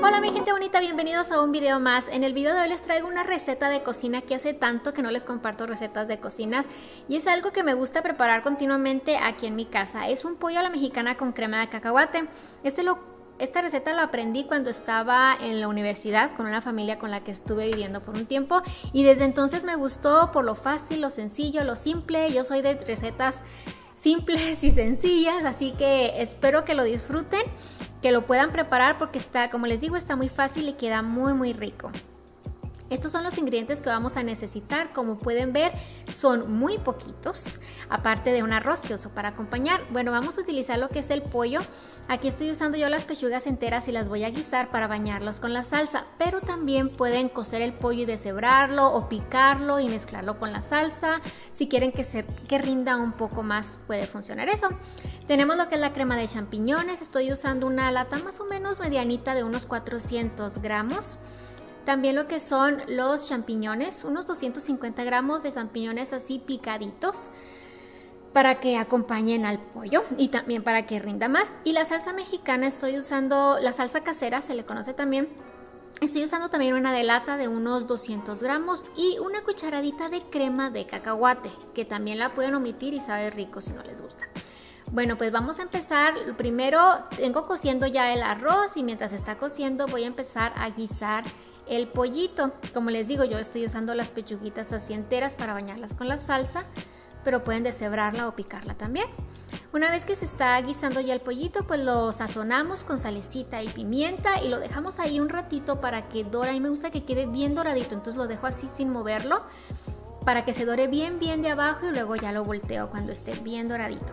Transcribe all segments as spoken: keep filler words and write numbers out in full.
Hola mi gente bonita, bienvenidos a un video más. En el video de hoy les traigo una receta de cocina que hace tanto que no les comparto recetas de cocinas y es algo que me gusta preparar continuamente aquí en mi casa. Es un pollo a la mexicana con crema de cacahuate. Este lo, esta receta la aprendí cuando estaba en la universidad con una familia con la que estuve viviendo por un tiempo y desde entonces me gustó por lo fácil, lo sencillo, lo simple. Yo soy de recetas simples y sencillas, así que espero que lo disfruten, que lo puedan preparar porque está, como les digo, está muy fácil y queda muy muy rico. Estos son los ingredientes que vamos a necesitar. Como pueden ver, son muy poquitos, aparte de un arroz que uso para acompañar. Bueno, vamos a utilizar lo que es el pollo. Aquí estoy usando yo las pechugas enteras y las voy a guisar para bañarlos con la salsa, pero también pueden cocer el pollo y deshebrarlo o picarlo y mezclarlo con la salsa. Si quieren que, se, que rinda un poco más, puede funcionar eso. Tenemos lo que es la crema de champiñones. Estoy usando una lata más o menos medianita de unos cuatrocientos gramos. También lo que son los champiñones, unos doscientos cincuenta gramos de champiñones así picaditos para que acompañen al pollo y también para que rinda más. Y la salsa mexicana, estoy usando la salsa casera, se le conoce también. Estoy usando también una de lata de unos doscientos gramos y una cucharadita de crema de cacahuate, que también la pueden omitir y sabe rico si no les gusta. Bueno, pues vamos a empezar. Primero tengo cociendo ya el arroz y mientras está cociendo voy a empezar a guisar el pollito. Como les digo, yo estoy usando las pechuguitas así enteras para bañarlas con la salsa, pero pueden deshebrarla o picarla también. Una vez que se está guisando ya el pollito, pues lo sazonamos con salecita y pimienta y lo dejamos ahí un ratito para que dore. A mí me gusta que quede bien doradito, entonces lo dejo así sin moverlo para que se dore bien bien de abajo y luego ya lo volteo cuando esté bien doradito.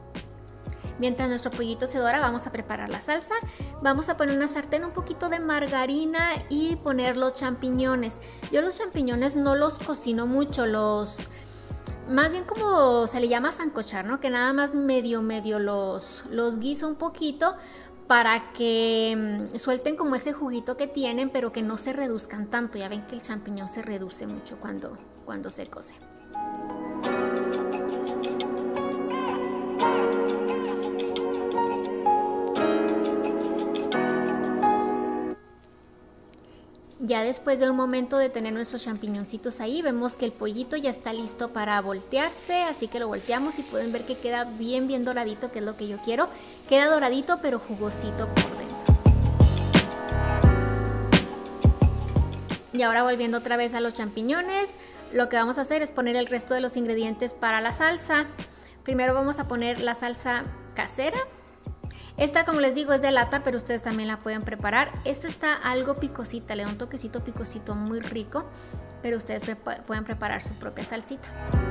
Mientras nuestro pollito se dora, vamos a preparar la salsa. Vamos a poner una sartén, un poquito de margarina y poner los champiñones. Yo los champiñones no los cocino mucho, los más bien como se le llama sancochar, ¿no? Que nada más medio medio los, los guiso un poquito para que mmm, suelten como ese juguito que tienen, pero que no se reduzcan tanto. Ya ven que el champiñón se reduce mucho cuando, cuando se cose. Ya después de un momento de tener nuestros champiñoncitos ahí, vemos que el pollito ya está listo para voltearse, así que lo volteamos y pueden ver que queda bien bien doradito, que es lo que yo quiero. Queda doradito pero jugosito por dentro. Y ahora volviendo otra vez a los champiñones, lo que vamos a hacer es poner el resto de los ingredientes para la salsa. Primero vamos a poner la salsa casera. Esta, como les digo, es de lata, pero ustedes también la pueden preparar. Esta está algo picosita, le da un toquecito picosito muy rico, pero ustedes pre- pueden preparar su propia salsita.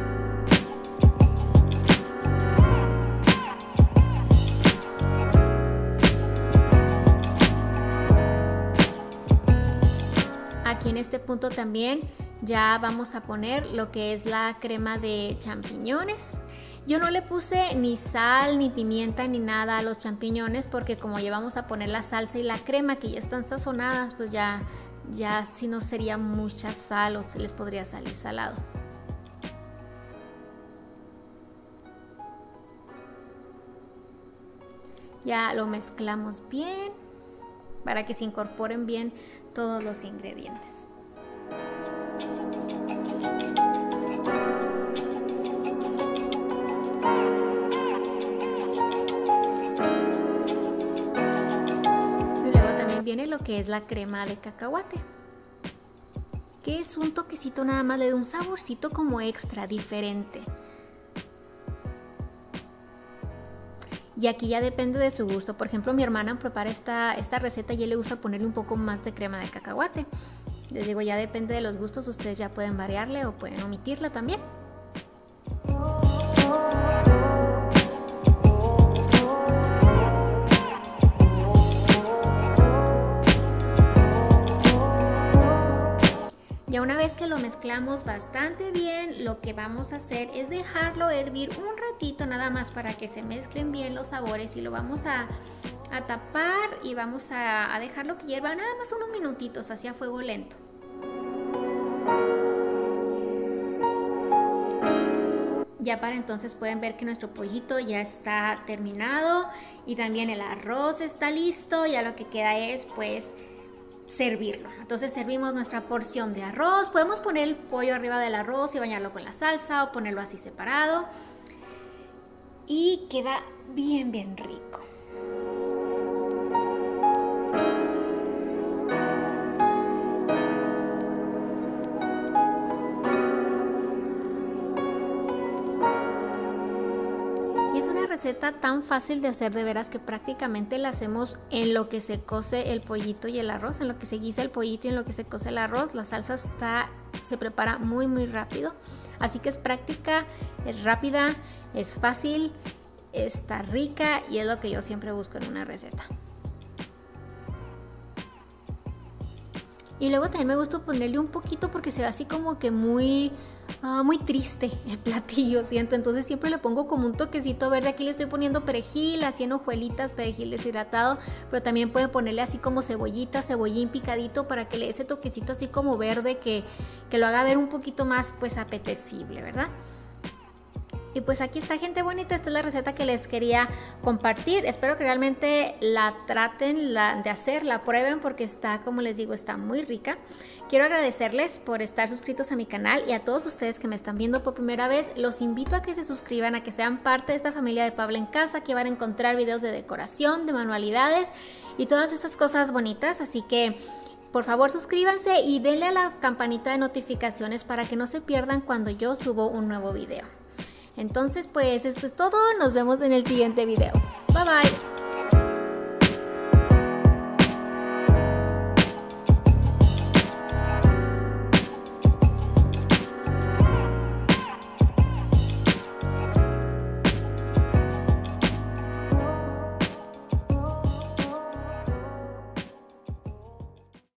Aquí en este punto también ya vamos a poner lo que es la crema de champiñones. Yo no le puse ni sal, ni pimienta, ni nada a los champiñones porque como ya vamos a poner la salsa y la crema que ya están sazonadas, pues ya, ya si no sería mucha sal o se les podría salir salado. Ya lo mezclamos bien para que se incorporen bien todos los ingredientes. Viene lo que es la crema de cacahuate, que es un toquecito nada más, le da un saborcito como extra, diferente. Y aquí ya depende de su gusto. Por ejemplo, mi hermana prepara esta, esta receta y a ella le gusta ponerle un poco más de crema de cacahuate. Les digo, ya depende de los gustos, ustedes ya pueden variarle o pueden omitirla también. Ya una vez que lo mezclamos bastante bien, lo que vamos a hacer es dejarlo hervir un ratito nada más para que se mezclen bien los sabores y lo vamos a, a tapar y vamos a, a dejarlo que hierva nada más unos minutitos así a fuego lento. Ya para entonces pueden ver que nuestro pollito ya está terminado y también el arroz está listo. Ya lo que queda es pues servirlo. Entonces servimos nuestra porción de arroz. Podemos poner el pollo arriba del arroz y bañarlo con la salsa o ponerlo así separado. Y queda bien, bien rico. Receta tan fácil de hacer, de veras, que prácticamente la hacemos en lo que se cose el pollito y el arroz, en lo que se guisa el pollito y en lo que se cose el arroz. La salsa está, se prepara muy muy rápido, así que es práctica, es rápida, es fácil, está rica y es lo que yo siempre busco en una receta. Y luego también me gusta ponerle un poquito porque se ve así como que muy... Ah, muy triste el platillo, siento, entonces siempre le pongo como un toquecito verde. Aquí le estoy poniendo perejil, así en hojuelitas, perejil deshidratado, pero también pueden ponerle así como cebollita, cebollín picadito para que le dé ese toquecito así como verde que, que lo haga ver un poquito más pues apetecible, ¿verdad? Y pues aquí está, gente bonita, esta es la receta que les quería compartir. Espero que realmente la traten la, de hacer, la prueben porque está, como les digo, está muy rica. Quiero agradecerles por estar suscritos a mi canal y a todos ustedes que me están viendo por primera vez. Los invito a que se suscriban, a que sean parte de esta familia de Paula en Casa. Aquí van a encontrar videos de decoración, de manualidades y todas esas cosas bonitas. Así que por favor suscríbanse y denle a la campanita de notificaciones para que no se pierdan cuando yo subo un nuevo video. Entonces pues esto es todo, nos vemos en el siguiente video. Bye bye.